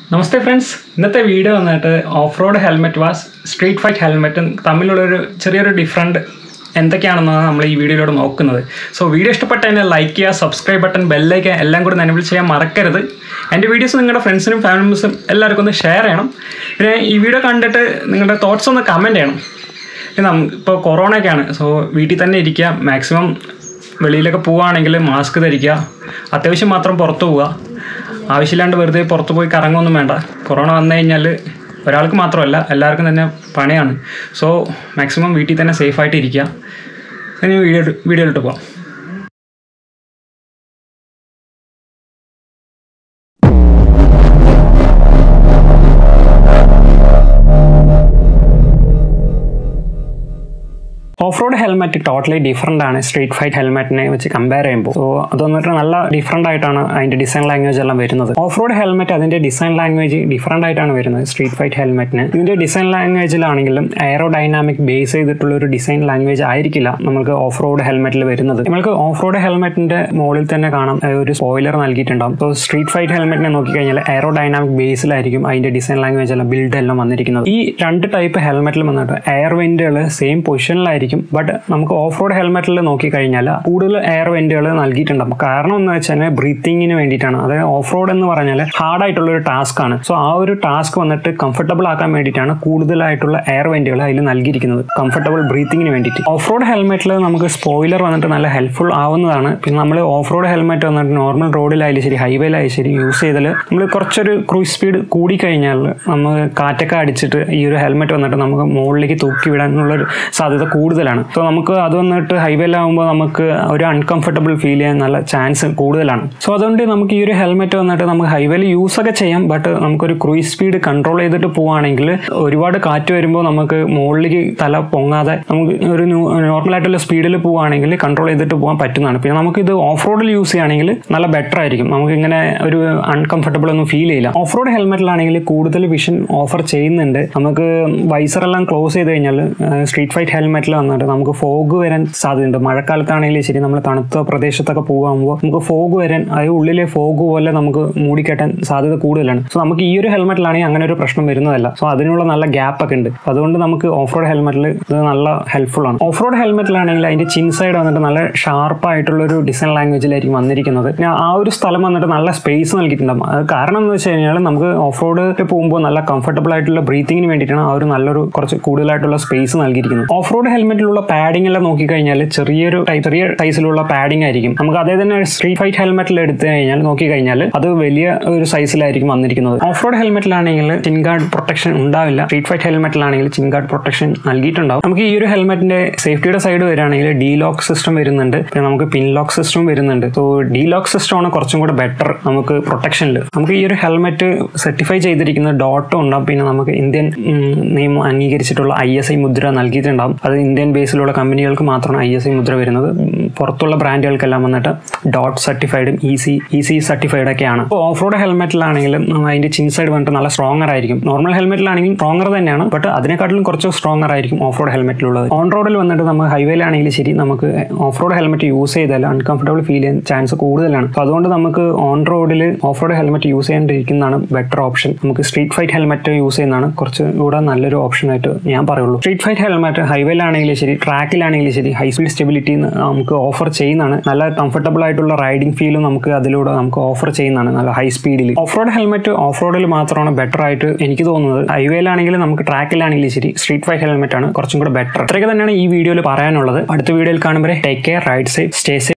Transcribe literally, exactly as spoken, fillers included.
Namaste friends, ഇന്നത്തെ video വന്നിട്ട് off road helmet vs street fight ഹെൽമെറ്റും തമ്മിലുള്ളൊരു ചെറിയൊരു ഡിഫറൻറ്റ് എന്തൊക്കെയാണെന്നാണ് നമ്മൾ ഈ വീഡിയോയിലൂടെ നോക്കുന്നത്. സോ വീഡിയോ ഇഷ്ടപ്പെട്ട തന്നെ ലൈക്ക് ചെയ്യുക, സബ്സ്ക്രൈബ് ബട്ടൺ, ബെല്ലൈക്കൻ എല്ലാം കൂടി എനേബിൾ ചെയ്യാൻ മറക്കരുത്. എൻ്റെ വീഡിയോസ് നിങ്ങളുടെ ഫ്രണ്ട്സിനും ഫാമിലി മെമ്പേഴ്സും എല്ലാവർക്കും ഒന്ന് ഷെയർ ചെയ്യണം. പിന്നെ ഈ വീഡിയോ കണ്ടിട്ട് നിങ്ങളുടെ തോട്ട്സ് ഒന്ന് കമൻറ്റ് ചെയ്യണം. നമുക്ക് ഇപ്പോൾ കൊറോണയൊക്കെയാണ്, സോ വീട്ടിൽ തന്നെ ഇരിക്കുക, മാക്സിമം വെളിയിലൊക്കെ പോവുകയാണെങ്കിൽ മാസ്ക് ധരിക്കുക, അത്യാവശ്യം മാത്രം പുറത്ത് പോവുക, ആവശ്യമില്ലാണ്ട് വെറുതെ പുറത്ത് പോയി കറങ്ങൊന്നും വേണ്ട. കൊറോണ വന്നു കഴിഞ്ഞാൽ ഒരാൾക്ക് മാത്രമല്ല എല്ലാവർക്കും തന്നെ പണിയാണ്. സോ മാക്സിമം വീട്ടിൽ തന്നെ സേഫായിട്ട് ഇരിക്കുക. ഇനി വീഡിയോ വീഡിയോയിലോട്ട് പോകാം. Off road helmet totally different ആണ് സ്ട്രീറ്റ് ഫൈറ്റ് ഹെൽമെറ്റിനെ വെച്ച് കമ്പയർ ചെയ്യുമ്പോൾ. സോ അത് വന്നിട്ട് നല്ല ഡിഫറൻ്റ് ആയിട്ടാണ് അതിൻ്റെ ഡിസൈൻ ലാംഗ്വേജ് എല്ലാം വരുന്നത്. ഓഫ് റോഡ് ഹെൽമെറ്റ് അതിൻ്റെ ഡിസൈൻ ലാംഗ്വേജ് ഡിഫറൻ്റ് ആയിട്ടാണ് വരുന്നത് സ്ട്രീറ്റ് ഫൈറ്റ് ഹെൽമെറ്റിന്. ഇതിൻ്റെ ഡിസൈൻ ലാംഗ്വേജിലാണെങ്കിലും എയറോ ഡൈനാമിക് ബേസ് ചെയ്തിട്ടുള്ള ഒരു ഡിസൈൻ ലാംഗ്വേജ് ആയിരിക്കില്ല നമുക്ക് ഓഫ് റോഡ് ഹെൽമെറ്റിൽ വരുന്നത്. നമുക്ക് ഓഫ് റോഡ് ഹെൽമെറ്റിൻ്റെ മുകളിൽ തന്നെ കാണാം ഒരു സ്പോയിലർ നൽകിയിട്ടുണ്ടാകും. സോ സ്ട്രീറ്റ് ഫൈറ്റ് ഹെൽമെറ്റിനെ നോക്കിക്കഴിഞ്ഞാൽ എയറോ ഡൈനാമിക് ബേസിലായിരിക്കും അതിൻ്റെ ഡിസൈൻ ലാംഗ്വേജ് എല്ലാം ബിൽഡ് എല്ലാം വന്നിരിക്കുന്നത്. ഈ രണ്ട് ടൈപ്പ് ഹെൽമെറ്റിൽ വന്നിട്ട് എയർ വെന്റുകൾ സെയിം പൊസിഷനിലായിരിക്കും. ബട്ട് നമുക്ക് ഓഫ് റോഡ് ഹെൽമെറ്റിൽ നോക്കിക്കഴിഞ്ഞാൽ കൂടുതൽ എയർ വെന്റുകൾ നൽകിയിട്ടുണ്ടാകും. കാരണം എന്ന് വെച്ചാൽ ബ്രീത്തിങ്ങിന് വേണ്ടിയിട്ടാണ്. അതായത് ഓഫ് റോഡ് എന്ന് പറഞ്ഞാൽ ഹാർഡ് ആയിട്ടുള്ള ഒരു ടാസ്ക് ആണ്. സോ ആ ഒരു ടാസ്ക് വന്നിട്ട് കംഫർട്ടബിൾ ആക്കാൻ വേണ്ടിയിട്ടാണ് കൂടുതലായിട്ടുള്ള എയർ വെന്റുകൾ അതിൽ നൽകിയിരിക്കുന്നത്, കംഫർട്ടബിൾ ബ്രീത്തിങ്ങിന് വേണ്ടിയിട്ട്. ഓഫ് റോഡ് ഹെൽമെറ്റിൽ നമുക്ക് സ്പോയിലർ വന്നിട്ട് നല്ല ഹെൽപ്ഫുൾ ആവുന്നതാണ്. പിന്നെ നമ്മൾ ഓഫ് റോഡ് ഹെൽമെറ്റ് വന്നിട്ട് നോർമൽ റോഡിലായാലും ശരി ഹൈവേയിലായാലും ശരി യൂസ് ചെയ്താൽ നമ്മൾ കുറച്ചൊരു ക്രൂസ് സ്പീഡ് കൂടിക്കഴിഞ്ഞാൽ നമ്മൾ കാറ്റൊക്കെ അടിച്ചിട്ട് ഈ ഒരു ഹെൽമെറ്റ് വന്നിട്ട് നമുക്ക് മുകളിലേക്ക് തൂക്കി വിടാനുള്ളൊരു സാധ്യത കൂടുതലാണ്. സോ നമുക്ക് അത് വന്നിട്ട് ഹൈവേയിലാകുമ്പോൾ നമുക്ക് ഒരു അൺകംഫർട്ടബിൾ ഫീൽ ചെയ്യാൻ നല്ല ചാൻസ് കൂടുതലാണ്. സോ അതുകൊണ്ട് നമുക്ക് ഈ ഒരു ഹെൽമെറ്റ് വന്നിട്ട് നമുക്ക് ഹൈവേയിൽ യൂസ് ഒക്കെ ചെയ്യാം. ബട്ട് നമുക്കൊരു ക്രൂയിസ് സ്പീഡ് കൺട്രോൾ ചെയ്തിട്ട് പോവുകയാണെങ്കിൽ ഒരുപാട് കാറ്റ് വരുമ്പോൾ നമുക്ക് മുകളിലേക്ക് തല പൊങ്ങാതെ നമുക്ക് ഒരു നോർമലായിട്ടുള്ള സ്പീഡിൽ പോവുകയാണെങ്കിൽ കൺട്രോൾ ചെയ്തിട്ട് പോകാൻ പറ്റുന്നതാണ്. പിന്നെ നമുക്കിത് ഓഫ് റോഡിൽ യൂസ് ചെയ്യുകയാണെങ്കിൽ നല്ല ബെറ്റർ ആയിരിക്കും. നമുക്ക് ഇങ്ങനെ ഒരു അൺകംഫർട്ടബിൾ ഒന്നും ഫീൽ ചെയ്യില്ല. ഓഫ് റോഡ് ഹെൽമെറ്റിലാണെങ്കിൽ കൂടുതൽ വിഷൻ ഓഫർ ചെയ്യുന്നുണ്ട്. നമുക്ക് വൈസറെല്ലാം ക്ലോസ് ചെയ്ത് കഴിഞ്ഞാൽ സ്ട്രീറ്റ് ഫൈറ്റ് ഹെൽമെറ്റിൽ വന്നിട്ട് നമുക്ക് ഫോഗ് വരാൻ സാധ്യതയുണ്ട്. മഴക്കാലത്താണെങ്കിലും ശരി നമ്മൾ തണുത്ത പ്രദേശത്തൊക്കെ പോകുമ്പോൾ നമുക്ക് ഫോഗ് വരാൻ, അതായത് ഉള്ളിലെ ഫോഗ് പോലെ നമുക്ക് മൂടിക്കെട്ടാൻ സാധ്യത കൂടുതലാണ്. സോ നമുക്ക് ഈ ഒരു ഹെൽമെറ്റിലാണെങ്കിൽ അങ്ങനെ ഒരു പ്രശ്നം വരുന്നതല്ല. സോ അതിനുള്ള നല്ല ഗ്യാപ്പ് ഒക്കെ ഉണ്ട്. അതുകൊണ്ട് നമുക്ക് ഓഫ് റോഡ് ഹെൽമെറ്റിൽ ഇത് നല്ല ഹെൽപ്ഫുൾ ആണ്. ഓഫ് റോഡ് ഹെൽമെറ്റിലാണെങ്കിൽ അതിന്റെ ചിൻ സൈഡ് വന്നിട്ട് നല്ല ഷാർപ്പായിട്ടുള്ള ഒരു ഡിസൈൻ ലാംഗ്വേജിലായിരിക്കും വന്നിരിക്കുന്നത്. പിന്നെ ആ ഒരു സ്ഥലം വന്നിട്ട് നല്ല സ്പേസ് നൽകിയിട്ടുണ്ടാകും. അത് കാരണം എന്ന് വെച്ച് കഴിഞ്ഞാൽ നമുക്ക് ഓഫ് റോഡിൽ പോകുമ്പോൾ നല്ല കംഫർട്ടബിൾ ആയിട്ടുള്ള ബ്രീത്തിങ്ങിന് വേണ്ടിയിട്ടാണ് ആ ഒരു നല്ലൊരു കുറച്ച് കൂടുതലായിട്ടുള്ള സ്പേസ് നൽകിയിരിക്കുന്നത്. ഓഫ് റോഡ് ഹെൽമെറ്റിലുള്ള പാഡിംഗ് എല്ലാം നോക്കിക്കഴിഞ്ഞാൽ ചെറിയൊരു ചെറിയ സൈസിലുള്ള പാഡിംഗ് ആയിരിക്കും. നമുക്ക് അതേ തന്നെ സ്ട്രീറ്റ് ഫൈറ്റ് ഹെൽമെറ്റിൽ എടുത്തു കഴിഞ്ഞാൽ നോക്കിക്കഴിഞ്ഞാൽ അത് വലിയ ഒരു സൈസിലായിരിക്കും വന്നിരിക്കുന്നത്. ഓഫ് റോഡ് ഹെൽമെറ്റിലാണെങ്കിൽ ചിൻ ഗാർഡ് പ്രൊട്ടക്ഷൻ ഉണ്ടാവില്ല. സ്ട്രീറ്റ് ഫൈറ്റ് ഹെൽമെറ്റിലാണെങ്കിൽ ചിൻ ഗാർഡ് പ്രൊട്ടക്ഷൻ നൽകിയിട്ടുണ്ടാവും. നമുക്ക് ഈ ഒരു ഹെൽമെറ്റിന്റെ സേഫ്റ്റിയുടെ സൈഡ് വരികയാണെങ്കിൽ ഡി ലോക്ക് സിസ്റ്റം വരുന്നുണ്ട്. പിന്നെ നമുക്ക് പിൻ ലോക്ക് സിസ്റ്റം വരുന്നുണ്ട്. സോ ഡി ലോക്ക് സിസ്റ്റം ആണ് കുറച്ചും കൂടെ ബെറ്റർ നമുക്ക് പ്രൊട്ടക്ഷനിൽ. നമുക്ക് ഈ ഒരു ഹെൽമെറ്റ് സർട്ടിഫൈ ചെയ്തിരിക്കുന്ന ഡോട്ടും ഉണ്ടാവും. പിന്നെ നമുക്ക് ഇന്ത്യൻ നിയമം അംഗീകരിച്ചിട്ടുള്ള ഐ എസ് ഐ മുദ്ര നൽകിയിട്ടുണ്ടാവും. അത് ഇന്ത്യൻ ബേസിലുള്ള കമ്പനികൾക്ക് മാത്രമാണ് ഐ എസ് ഐ മുദ്ര വരുന്നത്. പുറത്തുള്ള ബ്രാൻഡുകൾക്കെല്ലാം വന്നിട്ട് ഡോട്ട് സർട്ടിഫൈഡും E C E C certified ഒക്കെയാണ്. ഇപ്പോൾ ഓഫ് റോഡ് ഹെൽമെറ്റിലാണെങ്കിലും അതിന്റെ ചിൻ സൈഡ് വന്നിട്ട് നല്ല സ്ട്രോങ്ങർ ആയിരിക്കും. നോർമൽ ഹെൽമെറ്റിലാണെങ്കിലും സ്ട്രോങ്ങർ തന്നെയാണ്, ബട്ട് അതിനെക്കാട്ടിലും കുറച്ച് സ്ട്രോങ്ങർ ആയിരിക്കും ഓഫ് റോഡ് ഹെൽമെറ്റിലുള്ളത്. ഓൺ റോഡിൽ വന്നിട്ട് നമുക്ക് ഹൈവേയിലാണെങ്കിലും ശരി നമുക്ക് ഓഫ് റോഡ് ഹെൽമെറ്റ് യൂസ് ചെയ്താൽ അൺകംഫർട്ടബിൾ ഫീൽ ചെയ്യാൻ ചാൻസ് കൂടുതലാണ്. അപ്പോൾ അതുകൊണ്ട് നമുക്ക് ഓൺ റോഡിൽ ഓഫ് റോഡ് ഹെൽമെറ്റ് യൂസ് ചെയ്യാണ്ടിരിക്കുന്നതാണ് ബെറ്റർ ഓപ്ഷൻ. നമുക്ക് സ്ട്രീറ്റ് ഫൈറ്റ് ഹെൽമെറ്റ് യൂസ് ചെയ്യുന്നതാണ് കുറച്ചുകൂടെ നല്ലൊരു ഓപ്ഷൻ ആയിട്ട് ഞാൻ പറയുള്ളൂ. സ്ട്രീറ്റ് ഫൈറ്റ് ഹെൽമെറ്റ് ഹൈവേയിലാണെങ്കിലും ശരി ട്രാക്കിലാണെങ്കിലും ശരി ഹൈ സ്പീഡ് സ്റ്റെബിലിറ്റി നമുക്ക് ഓഫർ ചെയ്യുന്നതാണ്. നല്ല കംഫർട്ടബിൾ ആയിട്ടുള്ള റൈഡിംഗ് ഫീലും നമുക്ക് അതിലൂടെ നമുക്ക് ഓഫർ ചെയ്യുന്നതാണ് നല്ല ഹൈ സ്പീഡിൽ. ഓഫ് റോഡ് ഹെൽമെറ്റ് ഓഫ് റോഡിൽ മാത്രമാണ് ബെറ്റർ ആയിട്ട് എനിക്ക് തോന്നുന്നത്. ഹൈവേയിലാണെങ്കിലും നമുക്ക് ട്രാക്കിലാണെങ്കിലും ശരി സ്ട്രീറ്റ് ഫൈറ്റ് ഹെൽമെറ്റ് ആണ് കുറച്ചും കൂടെ ബെറ്റർ. ഇത്രയൊക്കെ തന്നെയാണ് ഈ വീഡിയോയിൽ പറയാനുള്ളത്. അടുത്ത വീഡിയോയിൽ കാണുമ്പോൾ take care, ride safe, stay safe.